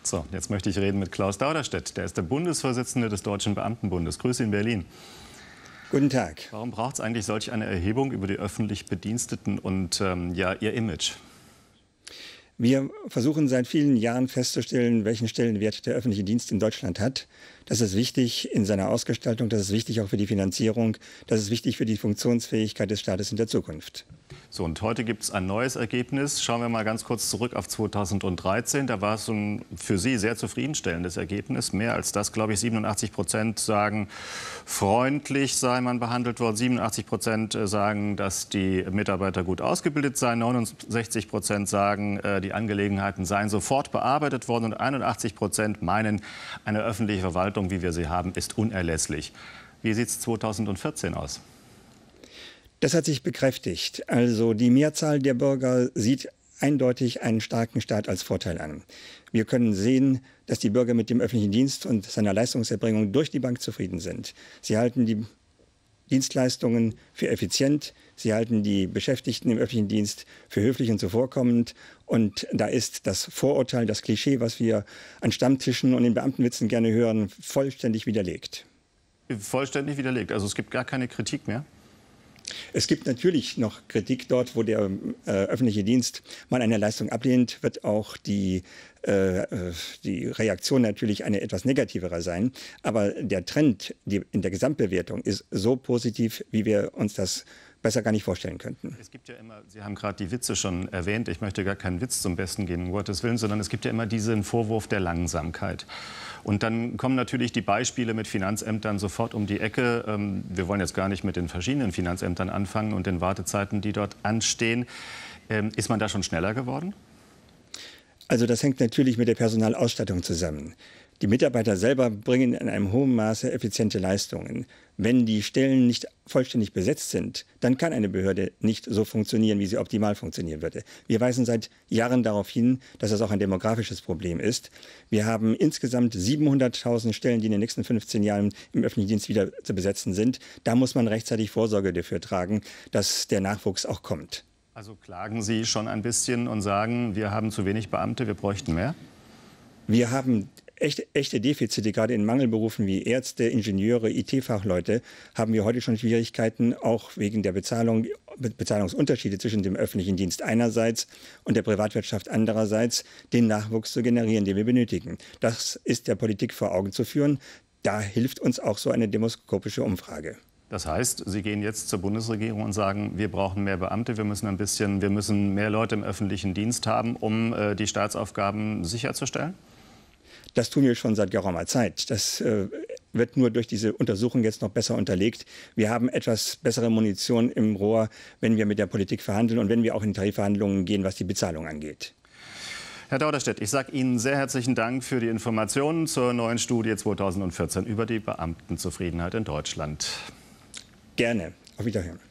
So, jetzt möchte ich reden mit Klaus Dauderstedt. Der ist der Bundesvorsitzende des Deutschen Beamtenbundes. Grüße in Berlin. Guten Tag. Warum braucht es eigentlich solch eine Erhebung über die öffentlich Bediensteten und ja, ihr Image? Wir versuchen seit vielen Jahren festzustellen, welchen Stellenwert der öffentliche Dienst in Deutschland hat. Das ist wichtig in seiner Ausgestaltung, das ist wichtig auch für die Finanzierung, das ist wichtig für die Funktionsfähigkeit des Staates in der Zukunft. So, und heute gibt es ein neues Ergebnis. Schauen wir mal ganz kurz zurück auf 2013. Da war es ein für Sie sehr zufriedenstellendes Ergebnis. Mehr als das, glaube ich, 87% sagen, freundlich sei man behandelt worden. 87% sagen, dass die Mitarbeiter gut ausgebildet seien. 69% sagen, die Angelegenheiten seien sofort bearbeitet worden. Und 81% meinen, eine öffentliche Verwaltung, wie wir sie haben, ist unerlässlich. Wie sieht es 2014 aus? Das hat sich bekräftigt. Also die Mehrzahl der Bürger sieht eindeutig einen starken Staat als Vorteil an. Wir können sehen, dass die Bürger mit dem öffentlichen Dienst und seiner Leistungserbringung durch die Bank zufrieden sind. Sie halten die Dienstleistungen für effizient, sie halten die Beschäftigten im öffentlichen Dienst für höflich und zuvorkommend. Und da ist das Vorurteil, das Klischee, was wir an Stammtischen und in Beamtenwitzen gerne hören, vollständig widerlegt. Vollständig widerlegt? Also es gibt gar keine Kritik mehr? Es gibt natürlich noch Kritik dort, wo der öffentliche Dienst mal eine Leistung ablehnt, wird auch die Reaktion natürlich eine etwas negativere sein. Aber der Trend in der Gesamtbewertung ist so positiv, wie wir uns das besser gar nicht vorstellen könnten. Es gibt ja immer, Sie haben gerade die Witze schon erwähnt, ich möchte gar keinen Witz zum Besten geben, um Gottes Willen, sondern es gibt ja immer diesen Vorwurf der Langsamkeit. Und dann kommen natürlich die Beispiele mit Finanzämtern sofort um die Ecke. Wir wollen jetzt gar nicht mit den verschiedenen Finanzämtern anfangen und den Wartezeiten, die dort anstehen. Ist man da schon schneller geworden? Also das hängt natürlich mit der Personalausstattung zusammen. Die Mitarbeiter selber bringen in einem hohen Maße effiziente Leistungen. Wenn die Stellen nicht vollständig besetzt sind, dann kann eine Behörde nicht so funktionieren, wie sie optimal funktionieren würde. Wir weisen seit Jahren darauf hin, dass das auch ein demografisches Problem ist. Wir haben insgesamt 700.000 Stellen, die in den nächsten 15 Jahren im öffentlichen Dienst wieder zu besetzen sind. Da muss man rechtzeitig Vorsorge dafür tragen, dass der Nachwuchs auch kommt. Also klagen Sie schon ein bisschen und sagen, wir haben zu wenig Beamte, wir bräuchten mehr? Wir haben echte Defizite, gerade in Mangelberufen wie Ärzte, Ingenieure, IT-Fachleute, haben wir heute schon Schwierigkeiten, auch wegen der Bezahlungsunterschiede zwischen dem öffentlichen Dienst einerseits und der Privatwirtschaft andererseits, den Nachwuchs zu generieren, den wir benötigen. Das ist der Politik vor Augen zu führen. Da hilft uns auch so eine demoskopische Umfrage. Das heißt, Sie gehen jetzt zur Bundesregierung und sagen, wir brauchen mehr Beamte, wir müssen mehr Leute im öffentlichen Dienst haben, um die Staatsaufgaben sicherzustellen? Das tun wir schon seit geraumer Zeit. Das wird nur durch diese Untersuchung jetzt noch besser unterlegt. Wir haben etwas bessere Munition im Rohr, wenn wir mit der Politik verhandeln und wenn wir auch in Tarifverhandlungen gehen, was die Bezahlung angeht. Herr Dauderstedt, ich sage Ihnen sehr herzlichen Dank für die Informationen zur neuen Studie 2014 über die Beamtenzufriedenheit in Deutschland. Gerne. Auf Wiederhören.